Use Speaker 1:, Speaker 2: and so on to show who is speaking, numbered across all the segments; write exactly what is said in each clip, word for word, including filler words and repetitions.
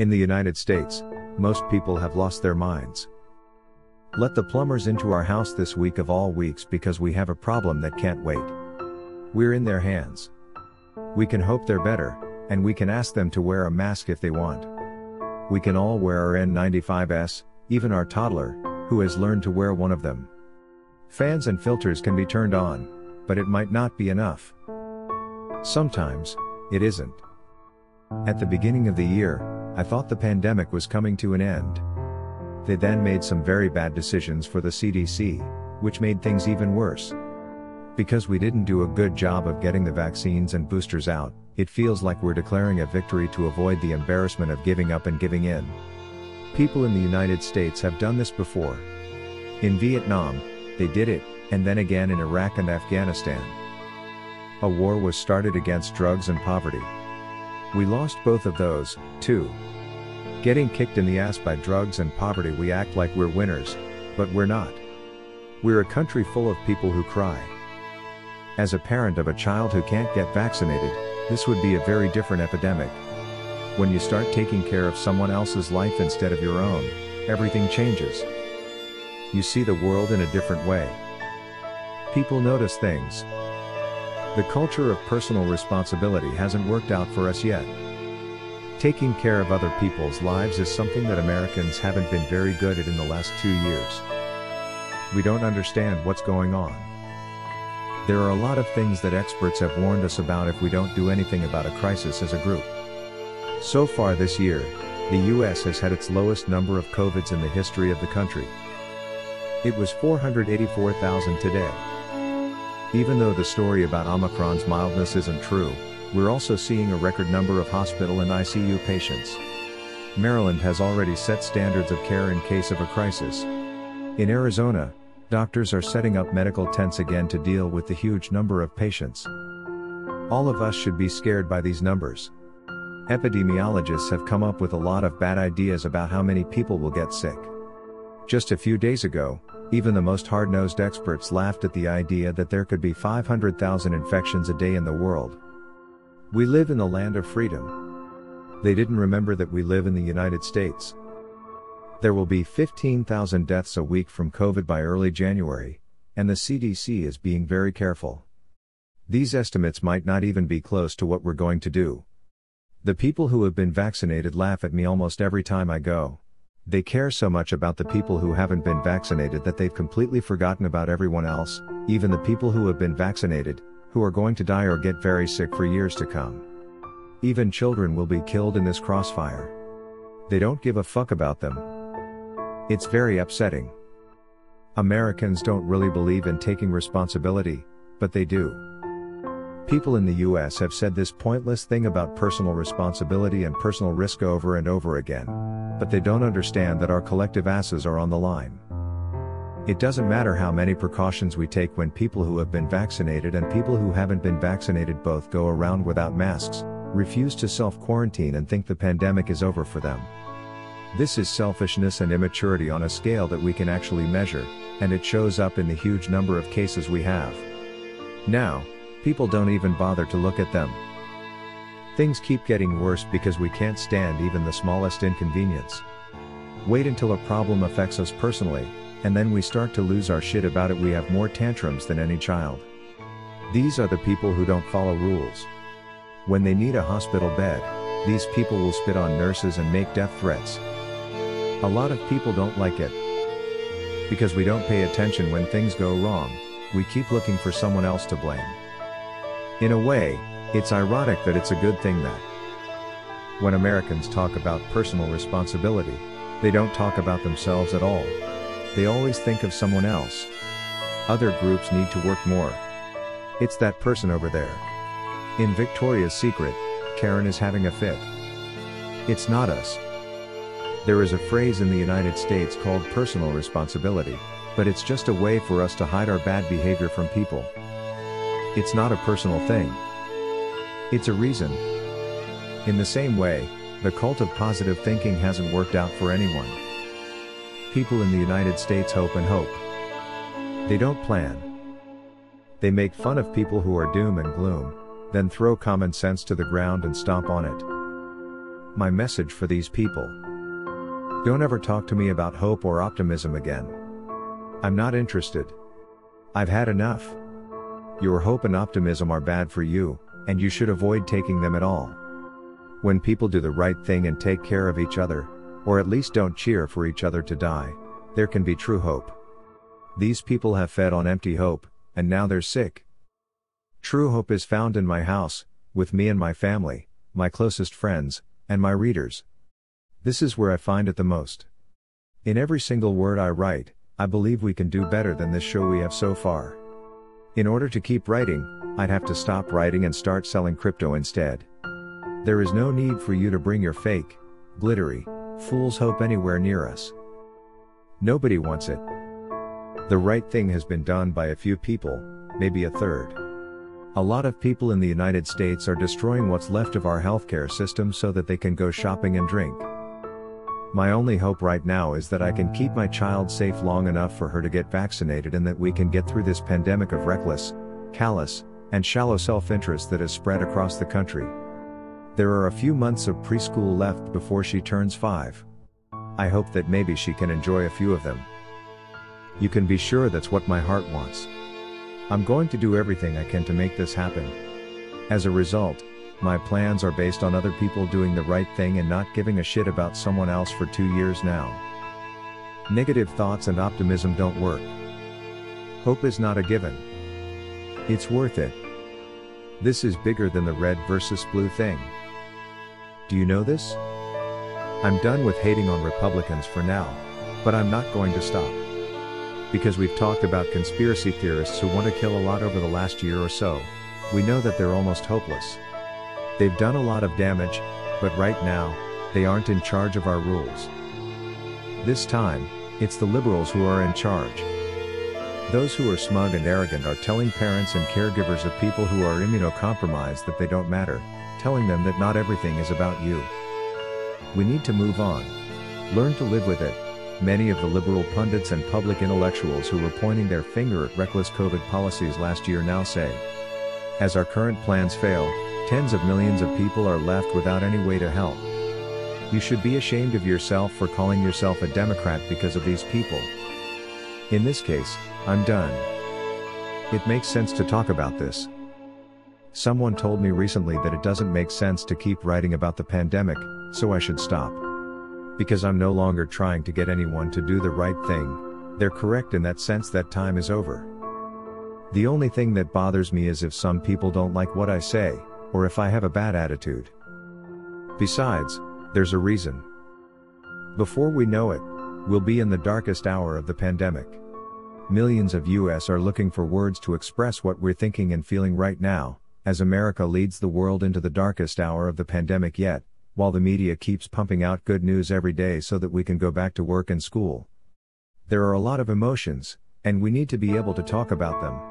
Speaker 1: In the United States, most people have lost their minds. Let the plumbers into our house this week of all weeks because we have a problem that can't wait. We're in their hands. We can hope they're better, and we can ask them to wear a mask if they want. We can all wear our N ninety-fives, even our toddler, who has learned to wear one of them. Fans and filters can be turned on, but it might not be enough. Sometimes, it isn't. At the beginning of the year, I thought the pandemic was coming to an end. They then made some very bad decisions for the C D C, which made things even worse. Because we didn't do a good job of getting the vaccines and boosters out, it feels like we're declaring a victory to avoid the embarrassment of giving up and giving in. People in the United States have done this before. In Vietnam, they did it, and then again in Iraq and Afghanistan. A war was started against drugs and poverty. We lost both of those, too. Getting kicked in the ass by drugs and poverty, we act like we're winners, but we're not. We're a country full of people who cry. As a parent of a child who can't get vaccinated, this would be a very different epidemic. When you start taking care of someone else's life instead of your own, everything changes. You see the world in a different way. People notice things. The culture of personal responsibility hasn't worked out for us yet. Taking care of other people's lives is something that Americans haven't been very good at in the last two years. We don't understand what's going on. There are a lot of things that experts have warned us about if we don't do anything about a crisis as a group. So far this year, the U S has had its lowest number of COVIDs in the history of the country. It was four hundred eighty-four thousand today. Even though the story about Omicron's mildness isn't true, we're also seeing a record number of hospital and I C U patients. Maryland has already set standards of care in case of a crisis. In Arizona, doctors are setting up medical tents again to deal with the huge number of patients. All of us should be scared by these numbers. Epidemiologists have come up with a lot of bad ideas about how many people will get sick. Just a few days ago, even the most hard-nosed experts laughed at the idea that there could be five hundred thousand infections a day in the world. We live in the land of freedom. They didn't remember that we live in the United States. There will be fifteen thousand deaths a week from COVID by early January, and the C D C is being very careful. These estimates might not even be close to what we're going to do. The people who have been vaccinated laugh at me almost every time I go. They care so much about the people who haven't been vaccinated that they've completely forgotten about everyone else, even the people who have been vaccinated, who are going to die or get very sick for years to come. Even children will be killed in this crossfire. They don't give a fuck about them. It's very upsetting. Americans don't really believe in taking responsibility, but they do. People in the U S have said this pointless thing about personal responsibility and personal risk over and over again, but they don't understand that our collective asses are on the line. It doesn't matter how many precautions we take when people who have been vaccinated and people who haven't been vaccinated both go around without masks, refuse to self-quarantine and think the pandemic is over for them. This is selfishness and immaturity on a scale that we can actually measure, and it shows up in the huge number of cases we have. Now, people don't even bother to look at them. Things keep getting worse because we can't stand even the smallest inconvenience. Wait until a problem affects us personally, and then we start to lose our shit about it. We have more tantrums than any child. These are the people who don't follow rules. When they need a hospital bed, these people will spit on nurses and make death threats. A lot of people don't like it. Because we don't pay attention when things go wrong, we keep looking for someone else to blame. In a way, it's ironic that it's a good thing that when Americans talk about personal responsibility, they don't talk about themselves at all. They always think of someone else. Other groups need to work more. It's that person over there. In Victoria's Secret, Karen is having a fit. It's not us. There is a phrase in the United States called personal responsibility, but it's just a way for us to hide our bad behavior from people. It's not a personal thing. It's a reason. In the same way, the cult of positive thinking hasn't worked out for anyone. People in the United States hope and hope. They don't plan. They make fun of people who are doom and gloom, then throw common sense to the ground and stomp on it. My message for these people: don't ever talk to me about hope or optimism again. I'm not interested. I've had enough. Your hope and optimism are bad for you, and you should avoid taking them at all. When people do the right thing and take care of each other, or at least don't cheer for each other to die, there can be true hope. These people have fed on empty hope, and now they're sick. True hope is found in my house, with me and my family, my closest friends, and my readers. This is where I find it the most. In every single word I write, I believe we can do better than this show we have so far. In order to keep writing, I'd have to stop writing and start selling crypto instead. There is no need for you to bring your fake, glittery, fool's hope anywhere near us. Nobody wants it. The right thing has been done by a few people, maybe a third. A lot of people in the United States are destroying what's left of our healthcare system so that they can go shopping and drink. My only hope right now is that I can keep my child safe long enough for her to get vaccinated and that we can get through this pandemic of reckless, callous, and shallow self-interest that has spread across the country. There are a few months of preschool left before she turns five. I hope that maybe she can enjoy a few of them. You can be sure that's what my heart wants. I'm going to do everything I can to make this happen. As a result, my plans are based on other people doing the right thing and not giving a shit about someone else for two years now. Negative thoughts and optimism don't work. Hope is not a given. It's worth it. This is bigger than the red versus blue thing. Do you know this? I'm done with hating on Republicans for now, but I'm not going to stop. Because we've talked about conspiracy theorists who want to kill a lot over the last year or so, we know that they're almost hopeless. They've done a lot of damage, but right now, they aren't in charge of our rules. This time, it's the liberals who are in charge. Those who are smug and arrogant are telling parents and caregivers of people who are immunocompromised that they don't matter, telling them that not everything is about you. We need to move on. Learn to live with it. Many of the liberal pundits and public intellectuals who were pointing their finger at reckless COVID policies last year now say, as our current plans fail, tens of millions of people are left without any way to help. You should be ashamed of yourself for calling yourself a Democrat because of these people. In this case, I'm done. It makes sense to talk about this. Someone told me recently that it doesn't make sense to keep writing about the pandemic, so I should stop. Because I'm no longer trying to get anyone to do the right thing. They're correct in that sense. That time is over. The only thing that bothers me is if some people don't like what I say, or if I have a bad attitude. Besides, there's a reason. Before we know it, we'll be in the darkest hour of the pandemic. Millions of U S are looking for words to express what we're thinking and feeling right now, as America leads the world into the darkest hour of the pandemic yet, while the media keeps pumping out good news every day so that we can go back to work and school. There are a lot of emotions, and we need to be able to talk about them.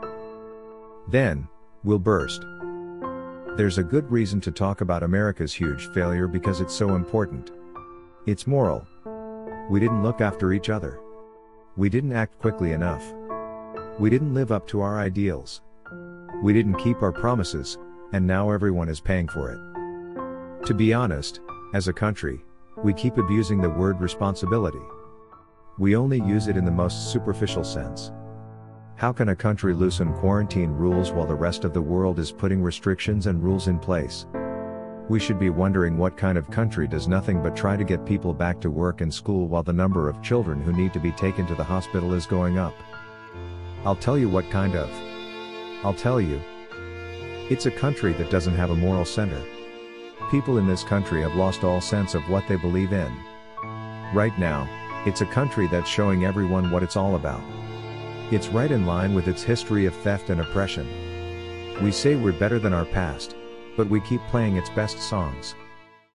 Speaker 1: Then, we'll burst. There's a good reason to talk about America's huge failure because it's so important. It's moral. We didn't look after each other. We didn't act quickly enough. We didn't live up to our ideals. We didn't keep our promises, and now everyone is paying for it. To be honest, as a country, we keep abusing the word responsibility. We only use it in the most superficial sense. How can a country loosen quarantine rules while the rest of the world is putting restrictions and rules in place? We should be wondering what kind of country does nothing but try to get people back to work and school while the number of children who need to be taken to the hospital is going up. I'll tell you what kind of. I'll tell you. It's a country that doesn't have a moral center. People in this country have lost all sense of what they believe in. Right now, it's a country that's showing everyone what it's all about. It's right in line with its history of theft and oppression. We say we're better than our past, but we keep playing its best songs.